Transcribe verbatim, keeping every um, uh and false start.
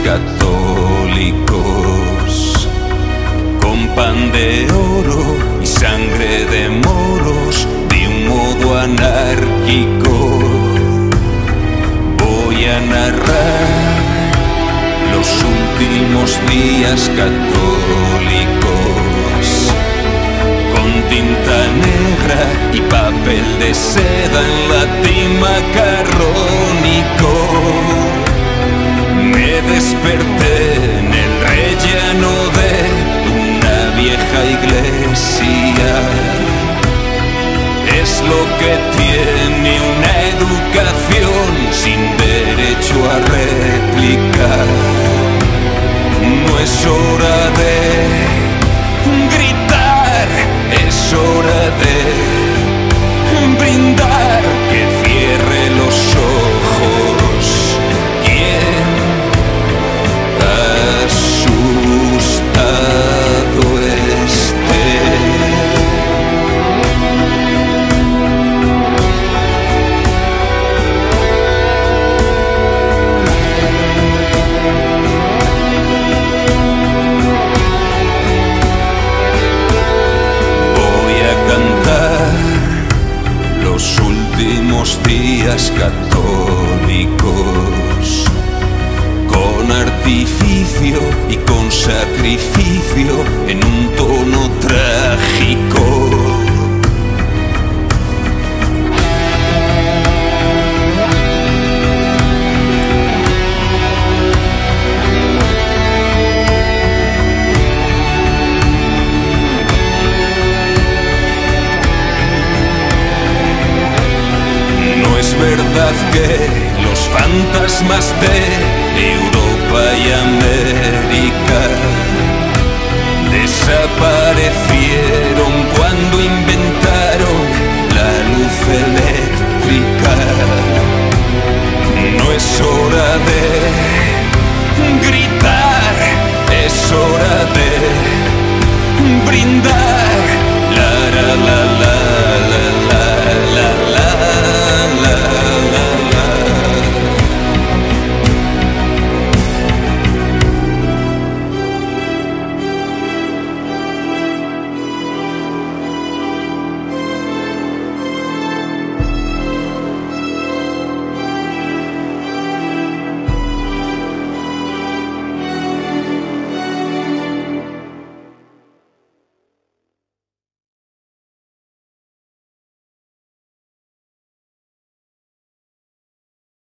católicos, con pan de oro y sangre de moros, de un modo anárquico. Voy a narrar los últimos días católicos, con tinta negra y papel de seda en latín macarrónico. Me desperté en el relleno de una vieja iglesia. Es lo que tiene una educación sin derecho a réplica. No es hora de gritar, es hora de brindar, que cierre los ojos quien asustado esté. Los últimos días católicos, con artificio y con sacrificio, en un tono trágico. Es verdad que los fantasmas de